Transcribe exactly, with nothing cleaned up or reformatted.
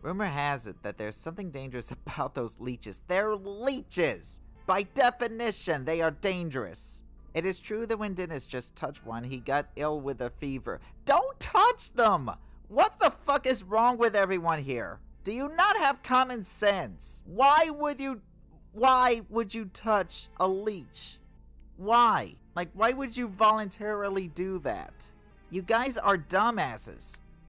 Rumor has it that there's something dangerous about those leeches. They're leeches! By definition, they are dangerous. It is true that when Dennis just touched one, he got ill with a fever. Don't touch them! What the fuck is wrong with everyone here? Do you not have common sense? Why would you... Why would you touch a leech? Why? Like, why would you voluntarily do that? You guys are dumbasses.